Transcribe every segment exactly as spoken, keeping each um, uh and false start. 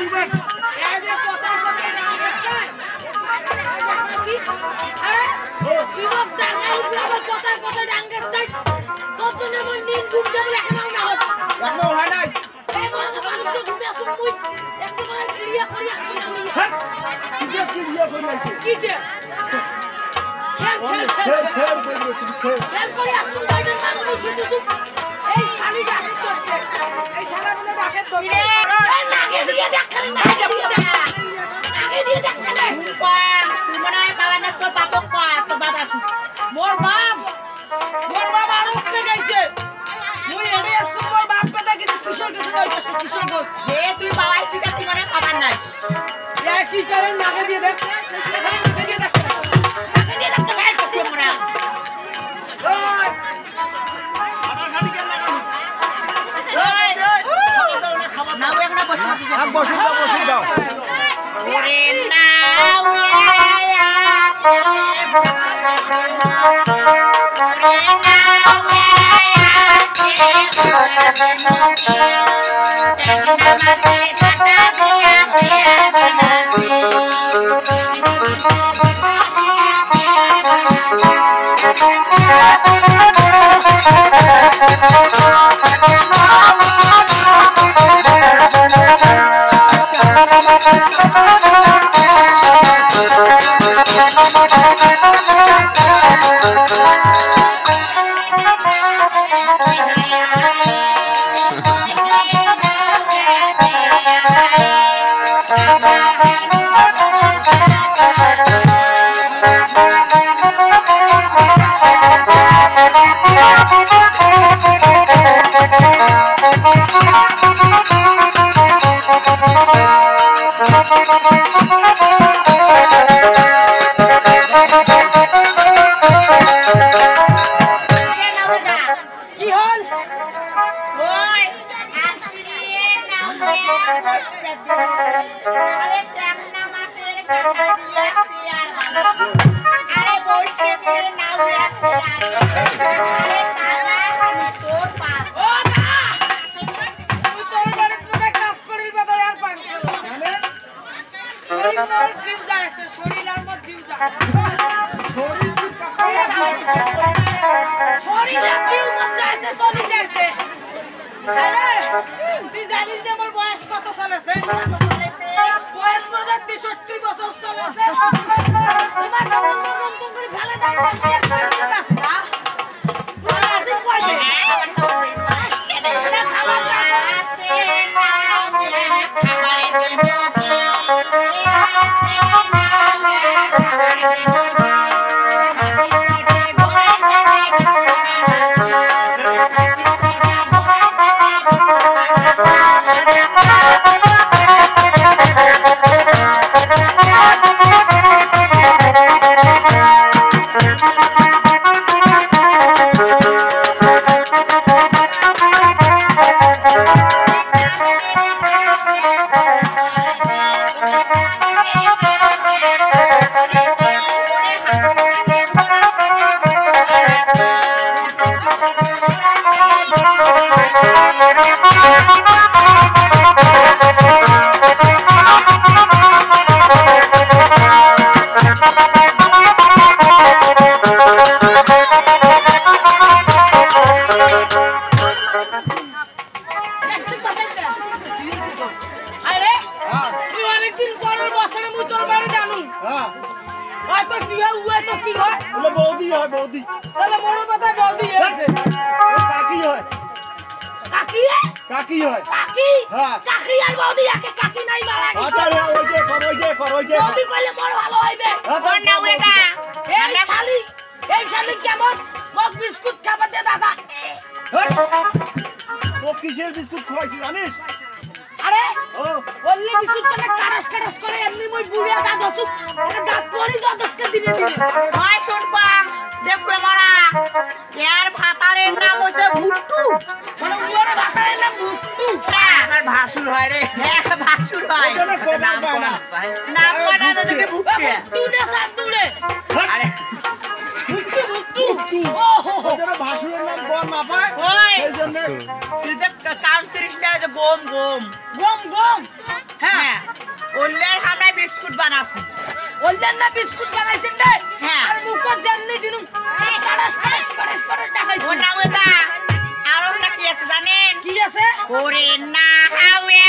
দিবেন এই যে কথা কথা নাম আছে কি আরে কি বক ডাঙ্গা উপরে আবার কথা কথা ডাঙ্গা আছে কত নেমন নিন ঘুম দেবলে এখনো না হত এখনো হয় নাই এই মানুষকে ঘুমে আসুন কই একটা করে ক্রিয়া করি আসুন কি যে ক্রিয়া করি আছে কি যে খেল খেল খেল খেল খেল খেল করে আসুন বাইরে মানুষ শুধু এই শালি ডাকে করছে এই শালা বলে ডাকে তো নাকে দিয়ে ডাকে নাকে দিয়ে ডাকে নাকে দিয়ে ডাকে না তুই মনে হয় বাবা না তো বাপ কো তো বাবা মোর বাপ মোর বাবা আর উঠতে গেছে মুই এড়ে আসছে মোর বাপ পেটা কিছু কিশোর কিছু কই পাশে কিশোর গোস হে তুই বাবা ঠিক আছে মানে খাবার নাই এ কি করে নাকে দিয়ে দেখ নাকে দিয়ে ডাকে নাকে দিয়ে ডাকে ভাই করতে মোরা ওই আমার শালি কে লাগা ওই ওই খাবার দাও না খাবার নাও একটা বসে আগ বসে দাও বসে দাও ওরে নাও গম গম গম গম হ্যাঁ ওলের হামরাই বিস্কুট বানাছি ওলের না বিস্কুট বানাইছেন রে হ্যাঁ আর মুখত জাননি দিনু কাড়াস কাড়াস কাড়াস করে দেখাইছি ও না ওটা আর ওটা কি আছে জানেন কি আছে ওরে না হাওয়ে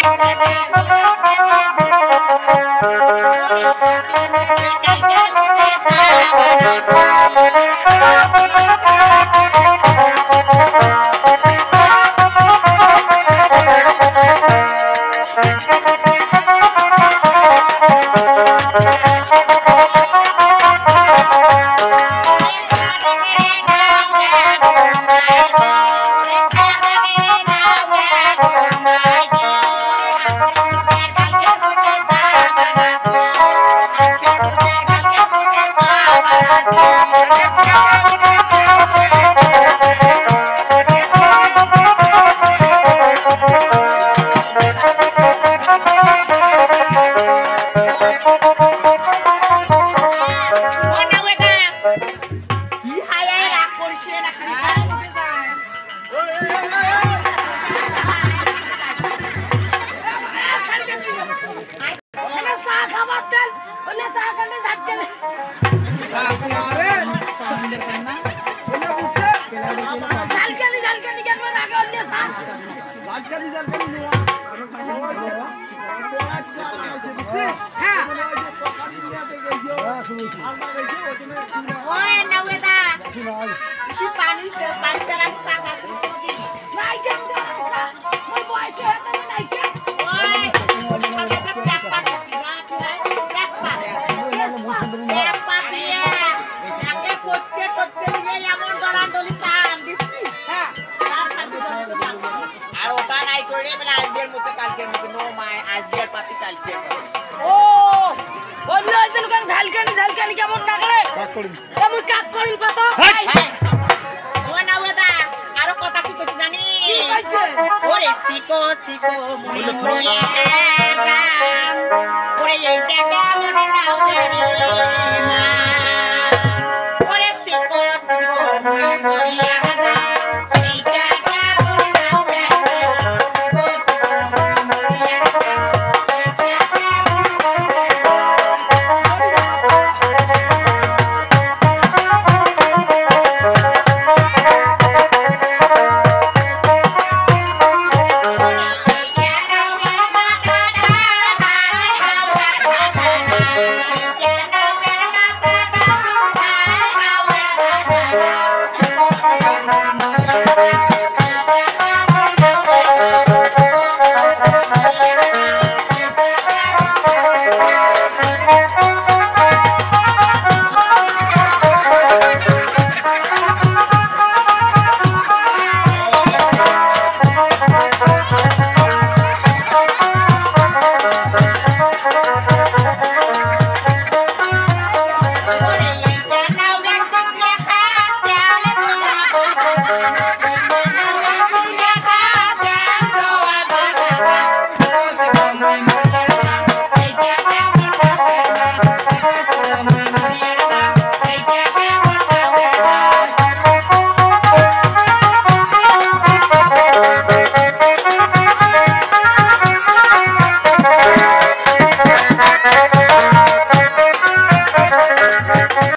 Thank you.